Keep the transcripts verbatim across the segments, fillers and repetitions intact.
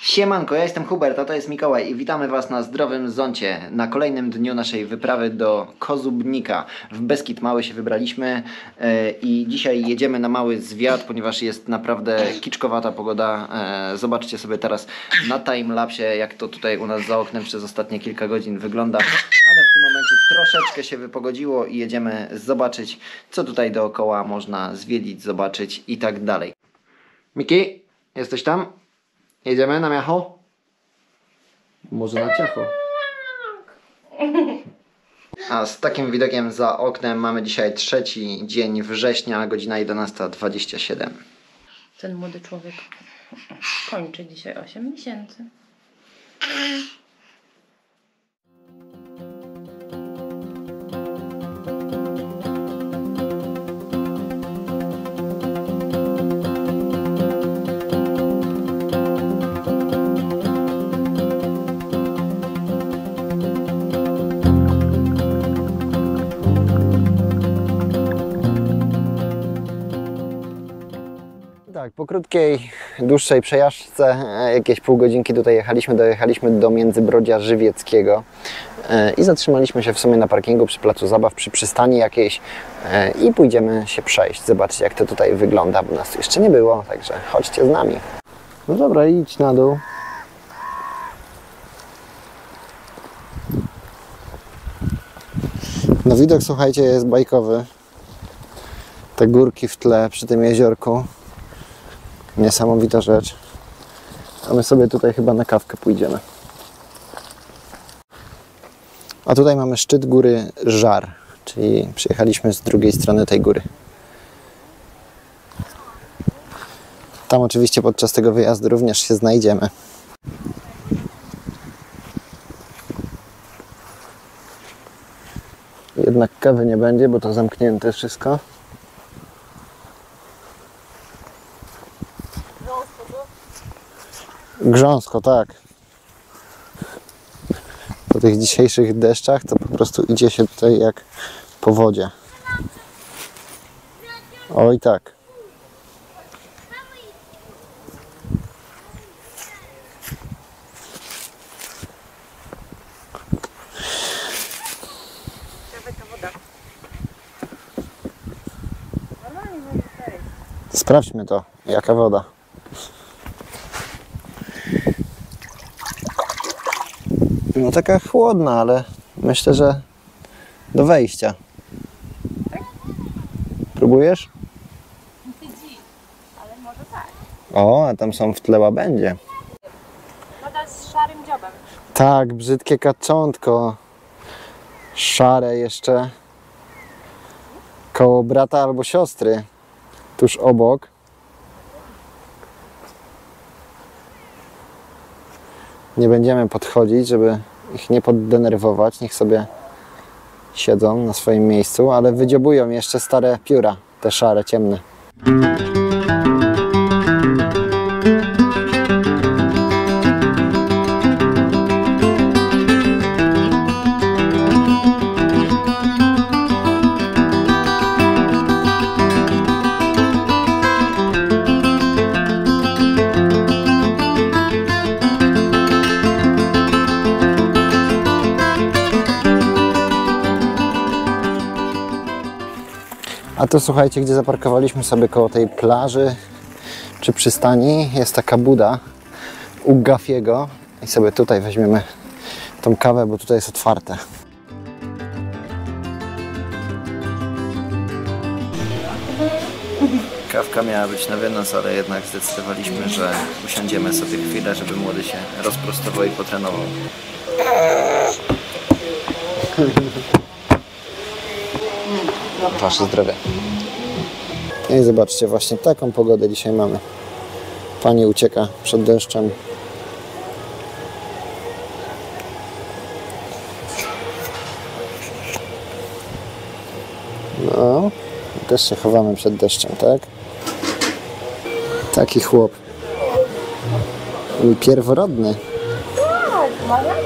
Siemanko, ja jestem Hubert, a to jest Mikołaj i witamy Was na Zdrowym Zoncie, na kolejnym dniu naszej wyprawy do Kozubnika. W Beskid Mały się wybraliśmy yy, i dzisiaj jedziemy na mały zwiat, ponieważ jest naprawdę kiczkowata pogoda. Yy, zobaczcie sobie teraz na timelapsie, jak to tutaj u nas za oknem przez ostatnie kilka godzin wygląda. Ale w tym momencie troszeczkę się wypogodziło i jedziemy zobaczyć, co tutaj dookoła można zwiedzić, zobaczyć i tak dalej. Miki, jesteś tam? Jedziemy na miacho? Może na ciacho? A z takim widokiem za oknem mamy dzisiaj trzeci dzień września, godzina jedenasta dwadzieścia siedem. Ten młody człowiek kończy dzisiaj osiem miesięcy. Tak, po krótkiej, dłuższej przejażdżce, jakieś pół godzinki tutaj jechaliśmy, dojechaliśmy do Międzybrodzia Żywieckiego i zatrzymaliśmy się w sumie na parkingu przy placu zabaw, przy przystani jakiejś i pójdziemy się przejść, zobaczyć jak to tutaj wygląda, bo nas tu jeszcze nie było, także chodźcie z nami. No dobra, idź na dół. No widok, słuchajcie, jest bajkowy. Te górki w tle przy tym jeziorku. Niesamowita rzecz. A my sobie tutaj chyba na kawkę pójdziemy. A tutaj mamy szczyt góry Żar, czyli przyjechaliśmy z drugiej strony tej góry. Tam oczywiście podczas tego wyjazdu również się znajdziemy. Jednak kawy nie będzie, bo to zamknięte wszystko. Grząsko, tak. Po tych dzisiejszych deszczach to po prostu idzie się tutaj jak po wodzie. Oj tak. Sprawdźmy to, jaka woda. No taka chłodna, ale myślę, że do wejścia. Tak? Próbujesz? Ale może tak. O, a tam są w tle łabędzie. Woda z szarym dziobem. Tak, brzydkie kaczątko. Szare jeszcze. Koło brata albo siostry. Tuż obok. Nie będziemy podchodzić, żeby ich nie poddenerwować. Niech sobie siedzą na swoim miejscu, ale wydziobują jeszcze stare pióra, te szare, ciemne. A tu słuchajcie, gdzie zaparkowaliśmy sobie koło tej plaży czy przystani, jest taka buda u Gafiego i sobie tutaj weźmiemy tą kawę, bo tutaj jest otwarte. Kawka miała być na wynos, ale jednak zdecydowaliśmy, że usiądziemy sobie chwilę, żeby młody się rozprostował i potrenował. Wasze zdrowie. I zobaczcie, właśnie taką pogodę dzisiaj mamy. Pani ucieka przed deszczem. No, też się chowamy przed deszczem, tak? Taki chłop. Mój pierworodny. Tak, malamy.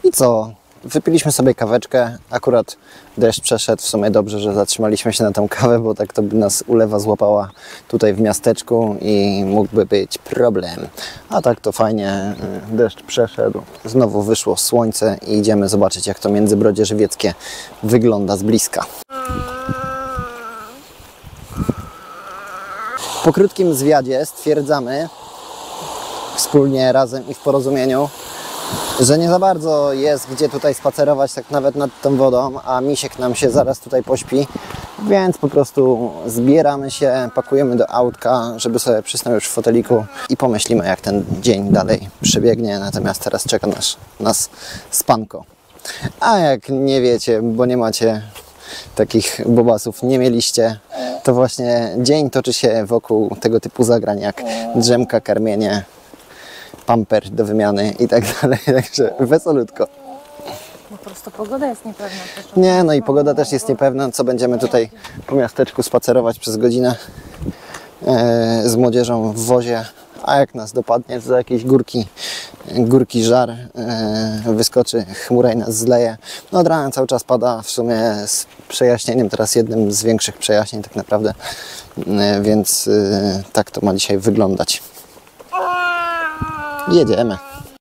I co? Wypiliśmy sobie kaweczkę, akurat deszcz przeszedł, w sumie dobrze, że zatrzymaliśmy się na tą kawę, bo tak to by nas ulewa złapała tutaj w miasteczku i mógłby być problem. A tak to fajnie, deszcz przeszedł, znowu wyszło słońce i idziemy zobaczyć, jak to Międzybrodzie Żywieckie wygląda z bliska. Po krótkim zwiadzie stwierdzamy wspólnie, razem i w porozumieniu, że nie za bardzo jest gdzie tutaj spacerować, tak nawet nad tą wodą, a misiek nam się zaraz tutaj pośpi, więc po prostu zbieramy się, pakujemy do autka, żeby sobie przysnął już w foteliku i pomyślimy, jak ten dzień dalej przebiegnie, natomiast teraz czeka nas, nas spanko. A jak nie wiecie, bo nie macie takich bobasów, nie mieliście, to właśnie dzień toczy się wokół tego typu zagrań, jak drzemka, karmienie, pamper do wymiany i tak dalej, także wesolutko. Po prostu pogoda jest niepewna. Nie, no i pogoda też jest niepewna, co będziemy tutaj po miasteczku spacerować przez godzinę e, z młodzieżą w wozie, a jak nas dopadnie za jakieś górki, górki żar, e, wyskoczy chmura i nas zleje. No od rana cały czas pada, w sumie z przejaśnieniem, teraz jednym z większych przejaśnień tak naprawdę, e, więc e, tak to ma dzisiaj wyglądać. Jedziemy.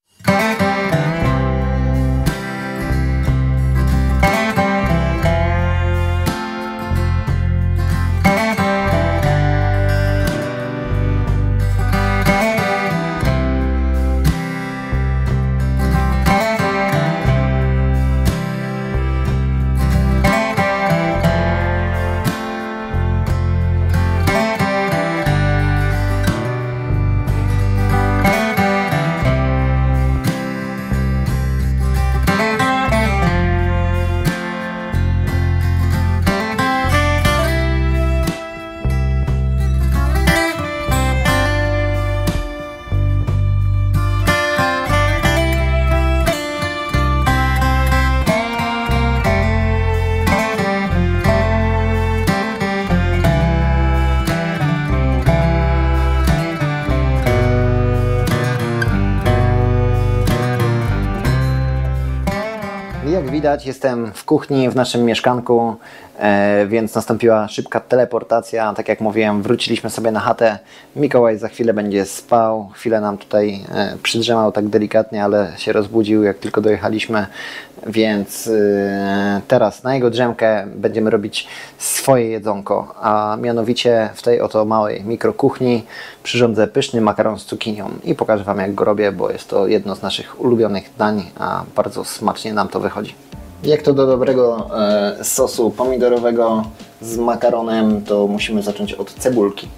Jak widać, jestem w kuchni w naszym mieszkanku, e, więc nastąpiła szybka teleportacja. Tak jak mówiłem, wróciliśmy sobie na chatę. Mikołaj za chwilę będzie spał. Chwilę nam tutaj e, przydrzemał tak delikatnie, ale się rozbudził, jak tylko dojechaliśmy. Więc e, teraz na jego drzemkę będziemy robić swoje jedzonko. A mianowicie w tej oto małej mikrokuchni przyrządzę pyszny makaron z cukinią. I pokażę Wam, jak go robię, bo jest to jedno z naszych ulubionych dań, a bardzo smacznie nam to wychodzi. Jak to do dobrego e, sosu pomidorowego z makaronem, to musimy zacząć od cebulki.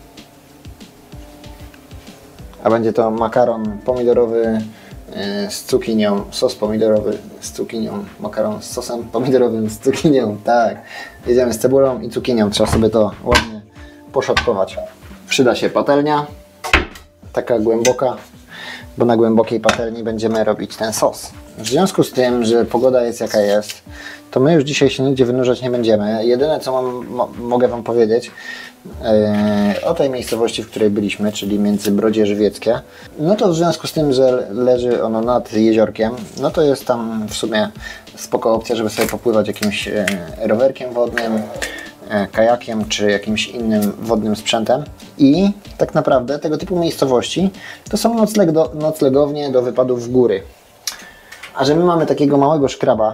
A będzie to makaron pomidorowy e, z cukinią, sos pomidorowy z cukinią, makaron z sosem pomidorowym z cukinią, tak. Jedziemy z cebulą i cukinią, trzeba sobie to ładnie poszatkować. Przyda się patelnia, taka głęboka, bo na głębokiej patelni będziemy robić ten sos. W związku z tym, że pogoda jest jaka jest, to my już dzisiaj się nigdzie wynurzać nie będziemy. Jedyne, co mam, mo mogę Wam powiedzieć yy, o tej miejscowości, w której byliśmy, czyli Międzybrodzie Żywieckie, no to w związku z tym, że leży ono nad jeziorkiem, no to jest tam w sumie spoko opcja, żeby sobie popływać jakimś yy, rowerkiem wodnym, kajakiem czy jakimś innym wodnym sprzętem. I tak naprawdę tego typu miejscowości to są nocleg do, noclegownie do wypadów w góry. A że my mamy takiego małego szkraba,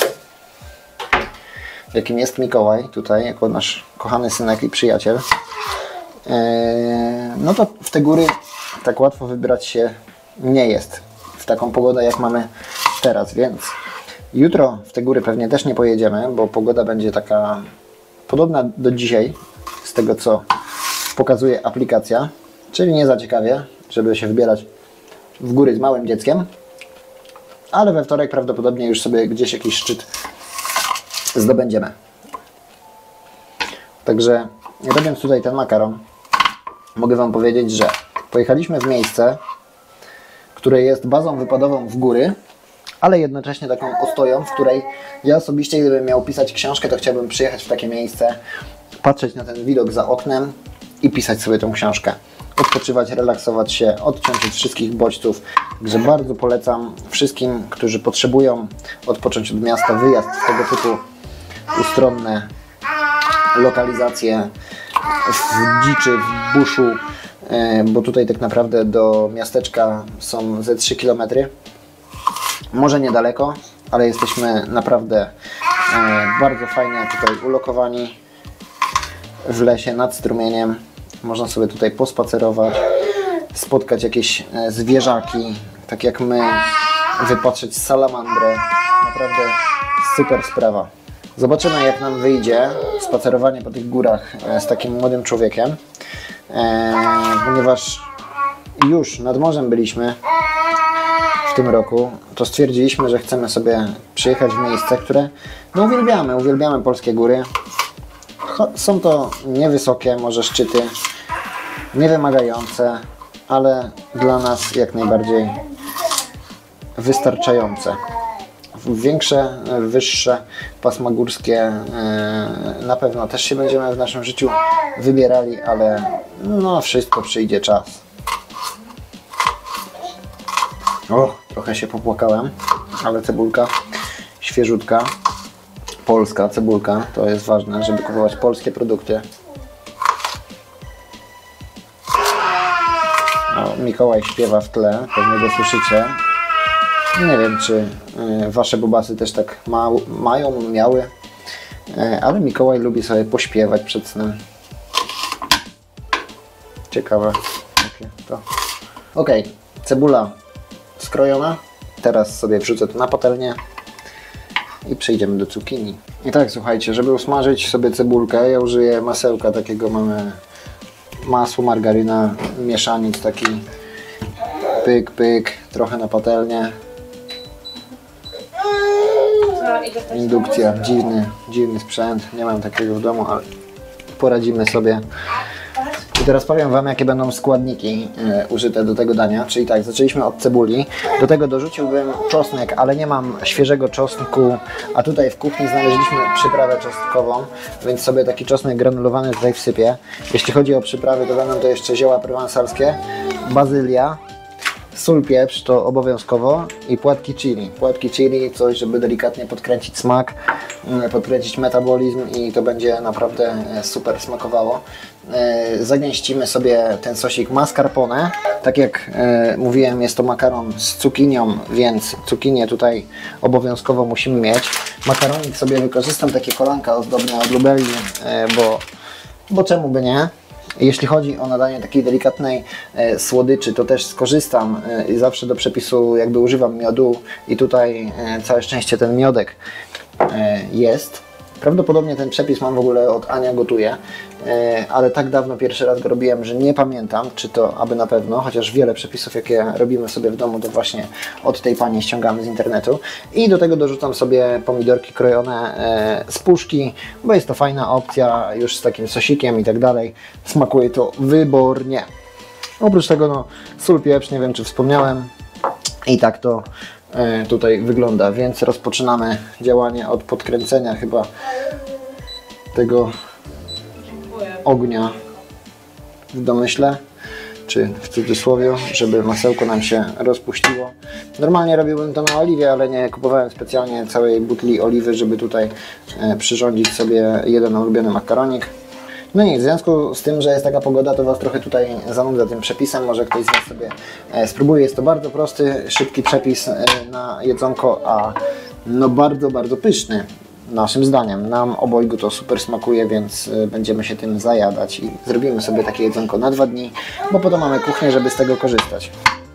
jakim jest Mikołaj, tutaj jako nasz kochany synek i przyjaciel, no to w te góry tak łatwo wybrać się nie jest w taką pogodę, jak mamy teraz, więc jutro w te góry pewnie też nie pojedziemy, bo pogoda będzie taka podobna do dzisiaj, z tego co pokazuje aplikacja, czyli nie za ciekawie, żeby się wybierać w góry z małym dzieckiem, ale we wtorek prawdopodobnie już sobie gdzieś jakiś szczyt zdobędziemy. Także robiąc tutaj ten makaron, mogę Wam powiedzieć, że pojechaliśmy w miejsce, które jest bazą wypadową w góry, ale jednocześnie taką ostoją, w której ja osobiście, gdybym miał pisać książkę, to chciałbym przyjechać w takie miejsce, patrzeć na ten widok za oknem i pisać sobie tą książkę. odpoczywać, relaksować się, odciąć od wszystkich bodźców. Także bardzo polecam wszystkim, którzy potrzebują odpocząć od miasta, wyjazd w tego typu ustronne lokalizacje w dziczy, w buszu, bo tutaj tak naprawdę do miasteczka są ze trzy kilometry. Może niedaleko, ale jesteśmy naprawdę bardzo fajnie tutaj ulokowani w lesie nad strumieniem. Można sobie tutaj pospacerować, spotkać jakieś zwierzaki, tak jak my, wypatrzeć salamandrę. Naprawdę super sprawa. Zobaczymy, jak nam wyjdzie spacerowanie po tych górach z takim młodym człowiekiem, e, ponieważ już nad morzem byliśmy w tym roku, to stwierdziliśmy, że chcemy sobie przyjechać w miejsce, które no uwielbiamy, uwielbiamy polskie góry. Są to niewysokie, może szczyty, niewymagające, ale dla nas jak najbardziej wystarczające. Większe, wyższe pasma górskie na pewno też się będziemy w naszym życiu wybierali, ale no wszystko przyjdzie czas. O, trochę się popłakałem, ale cebulka świeżutka, polska cebulka, to jest ważne, żeby kupować polskie produkty. O, Mikołaj śpiewa w tle, pewnie go słyszycie. Nie wiem, czy y, wasze bobasy też tak ma, mają, miały, y, ale Mikołaj lubi sobie pośpiewać przed snem. Ciekawe, jakie to. Ok, cebula skrojona. Teraz sobie wrzucę to na patelnię i przejdziemy do cukinii. I tak, słuchajcie, żeby usmażyć sobie cebulkę, ja użyję masełka takiego, mamy masło, margaryna, mieszaniec taki, pyk, pyk, trochę na patelnię. Indukcja, dziwny, dziwny sprzęt, nie mam takiego w domu, ale poradzimy sobie. I teraz powiem wam, jakie będą składniki y, użyte do tego dania. Czyli tak, zaczęliśmy od cebuli, do tego dorzuciłbym czosnek, ale nie mam świeżego czosnku, a tutaj w kuchni znaleźliśmy przyprawę czosnkową, więc sobie taki czosnek granulowany tutaj wsypię. Jeśli chodzi o przyprawy, to będą to jeszcze zioła prowansalskie, bazylia, sól, pieprz to obowiązkowo i płatki chili. Płatki chili, coś, żeby delikatnie podkręcić smak, podkręcić metabolizm i to będzie naprawdę super smakowało. Zagęścimy sobie ten sosik mascarpone. Tak jak mówiłem, jest to makaron z cukinią, więc cukinię tutaj obowiązkowo musimy mieć. Makaronik sobie wykorzystam, takie kolanka ozdobne od Lubelli, bo, bo czemu by nie? Jeśli chodzi o nadanie takiej delikatnej e, słodyczy, to też skorzystam e, i zawsze do przepisu jakby używam miodu i tutaj e, całe szczęście ten miodek e, jest. Prawdopodobnie ten przepis mam w ogóle od Ania Gotuje, e, ale tak dawno pierwszy raz go robiłem, że nie pamiętam, czy to aby na pewno, chociaż wiele przepisów, jakie robimy sobie w domu, to właśnie od tej pani ściągamy z internetu. I do tego dorzucam sobie pomidorki krojone e, z puszki, bo jest to fajna opcja, już z takim sosikiem i tak dalej. Smakuje to wybornie. Oprócz tego no, sól, pieprz, nie wiem czy wspomniałem. I tak to e, tutaj wygląda, więc rozpoczynamy działanie od podkręcenia chyba tego ognia w domyśle, czy w cudzysłowie, żeby masełko nam się rozpuściło. Normalnie robiłbym to na oliwie, ale nie kupowałem specjalnie całej butli oliwy, żeby tutaj e, przyrządzić sobie jeden ulubiony makaronik. No nic, w związku z tym, że jest taka pogoda, to was trochę tutaj zanudzę tym przepisem, może ktoś z was sobie e, spróbuje. Jest to bardzo prosty, szybki przepis e, na jedzonko, a no bardzo, bardzo pyszny. Naszym zdaniem. Nam obojgu to super smakuje, więc y, będziemy się tym zajadać i zrobimy sobie takie jedzonko na dwa dni, bo potem mamy kuchnię, żeby z tego korzystać.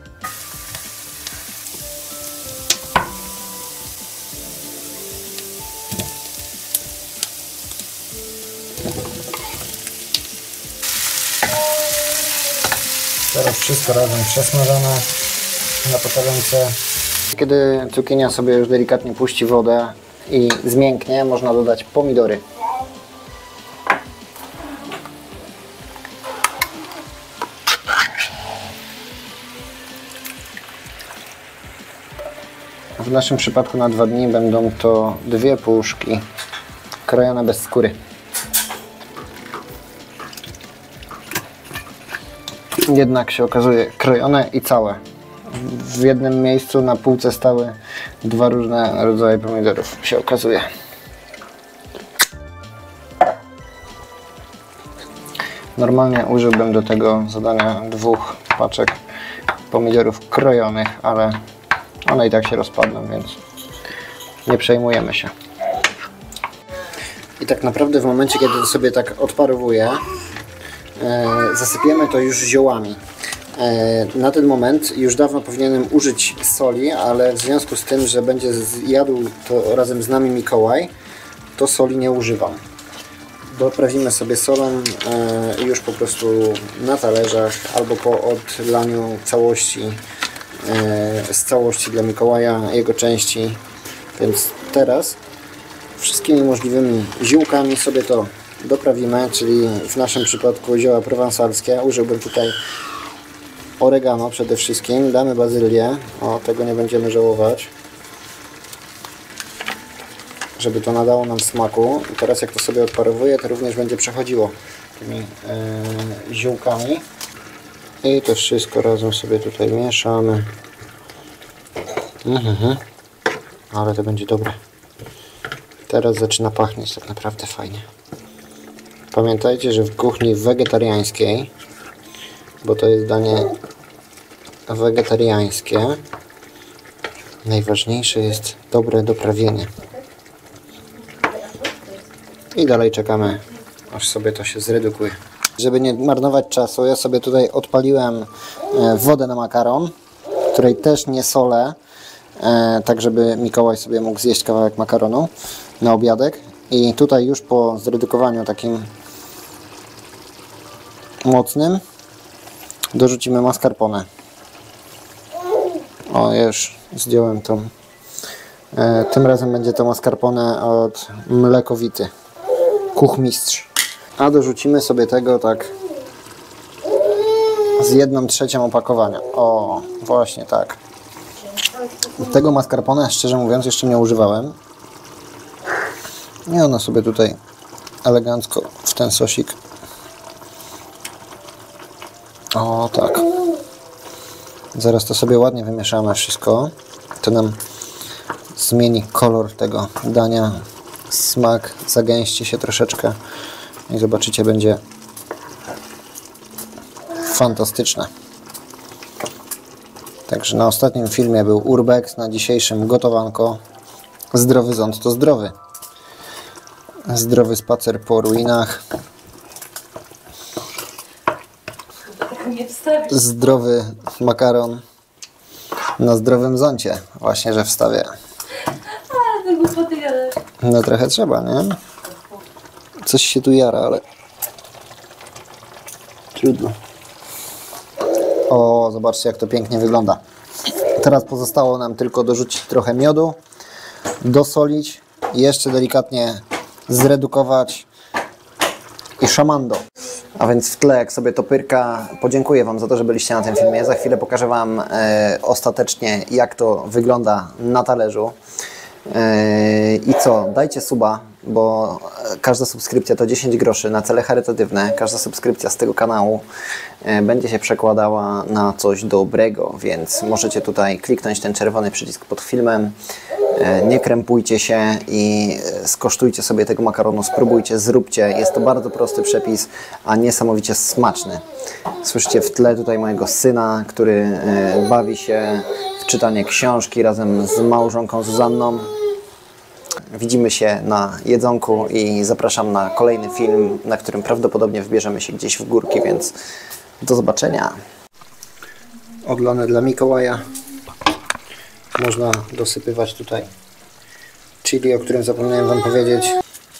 Teraz wszystko razem przesmażone na patelnice. Kiedy cukinia sobie już delikatnie puści wodę i zmięknie, można dodać pomidory. W naszym przypadku na dwa dni będą to dwie puszki krojone bez skóry. jednak się okazuje krojone i całe. W jednym miejscu na półce stały dwa różne rodzaje pomidorów, się okazuje. Normalnie użyłbym do tego zadania dwóch paczek pomidorów krojonych, ale one i tak się rozpadną, więc nie przejmujemy się. I tak naprawdę w momencie, kiedy to sobie tak odparowuje, e, zasypiemy to już ziołami. E, na ten moment już dawno powinienem użyć soli, ale w związku z tym, że będzie jadł to razem z nami Mikołaj, to soli nie używam. Doprawimy sobie solą e, już po prostu na talerzach albo po odlaniu całości e, z całości dla Mikołaja, jego części. Więc teraz wszystkimi możliwymi ziółkami sobie to doprawimy, czyli w naszym przypadku zioła prowansalskie. Użyłbym tutaj oregano przede wszystkim, damy bazylię, o, tego nie będziemy żałować, żeby to nadało nam smaku. I teraz jak to sobie odparowuje, to również będzie przechodziło tymi yy, ziółkami. I to wszystko razem sobie tutaj mieszamy. Mhm. Ale to będzie dobre. Teraz zaczyna pachnieć tak naprawdę fajnie. Pamiętajcie, że w kuchni wegetariańskiej, bo to jest danie wegetariańskie, najważniejsze jest dobre doprawienie. I dalej czekamy, aż sobie to się zredukuje. Żeby nie marnować czasu, ja sobie tutaj odpaliłem wodę na makaron, której też nie solę, tak żeby Mikołaj sobie mógł zjeść kawałek makaronu na obiadek. I tutaj już po zredukowaniu takim mocnym dorzucimy mascarpone. O, już zdjąłem tą. Tym razem będzie to mascarpone od Mlekowity, Kuchmistrz. A dorzucimy sobie tego tak z jedną trzecią opakowania. O, właśnie tak. Tego mascarpone, szczerze mówiąc, jeszcze nie używałem. I ono sobie tutaj elegancko w ten sosik. O, tak. Zaraz to sobie ładnie wymieszamy wszystko. To nam zmieni kolor tego dania, smak, zagęści się troszeczkę i zobaczycie, będzie fantastyczne. Także na ostatnim filmie był urbex, na dzisiejszym gotowanko. Zdrowy ząd to zdrowy. Zdrowy spacer po ruinach. Zdrowy makaron na zdrowym zoncie. Właśnie, że wstawię. No trochę trzeba, nie? Coś się tu jara, ale trudno. O, zobaczcie, jak to pięknie wygląda. Teraz pozostało nam tylko dorzucić trochę miodu, dosolić, jeszcze delikatnie zredukować i szamando. A więc w tle, jak sobie to pyrka, podziękuję Wam za to, że byliście na tym filmie. Za chwilę pokażę Wam e, ostatecznie, jak to wygląda na talerzu. E, I co? Dajcie suba, bo każda subskrypcja to dziesięć groszy na cele charytatywne. Każda subskrypcja z tego kanału e, będzie się przekładała na coś dobrego, więc możecie tutaj kliknąć ten czerwony przycisk pod filmem. E, nie krępujcie się i skosztujcie sobie tego makaronu, spróbujcie, zróbcie. Jest to bardzo prosty przepis, a niesamowicie smaczny. Słyszycie w tle tutaj mojego syna, który e, bawi się w czytanie książki razem z małżonką Zuzanną. Widzimy się na jedzonku i zapraszam na kolejny film, na którym prawdopodobnie wybierzemy się gdzieś w górki, więc do zobaczenia. Odlane dla Mikołaja. Można dosypywać tutaj chili, o którym zapomniałem Wam powiedzieć.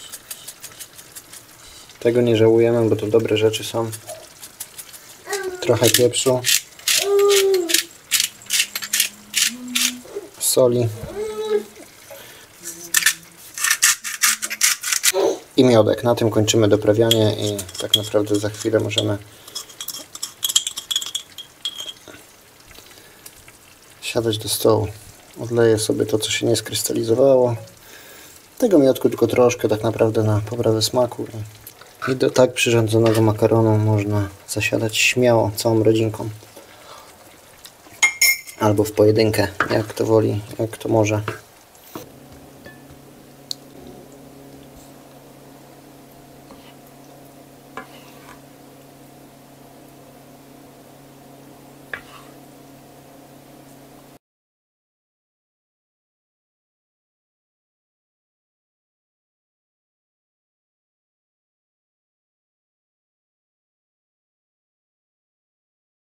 Tego nie żałujemy, bo to dobre rzeczy są. Trochę pieprzu. Soli. I miodek. Na tym kończymy doprawianie i tak naprawdę za chwilę możemy siadać do stołu. Odleję sobie to, co się nie skrystalizowało. Tego miodku tylko troszkę tak naprawdę na poprawę smaku. I do tak przyrządzonego makaronu można zasiadać śmiało całą rodzinką. Albo w pojedynkę, jak kto woli, jak kto może.